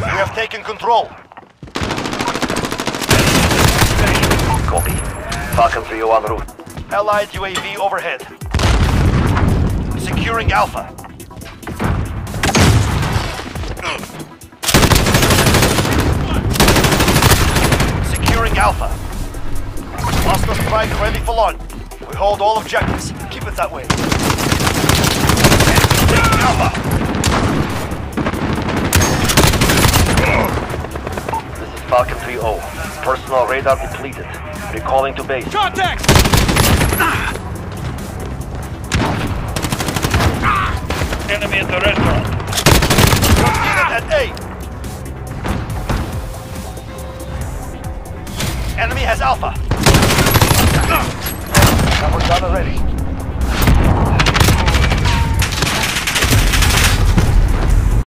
We have taken control. Copy. Falcon 3 en route. Allied UAV overhead. Securing Alpha. Securing Alpha. Hostile strike ready for launch. We hold all objectives. Keep it that way. Taking Alpha. This is Falcon 3-0. Personal radar depleted. Recalling to base. Contact! Enemy at the restaurant. Unit at A. Enemy has Alpha. That was done already.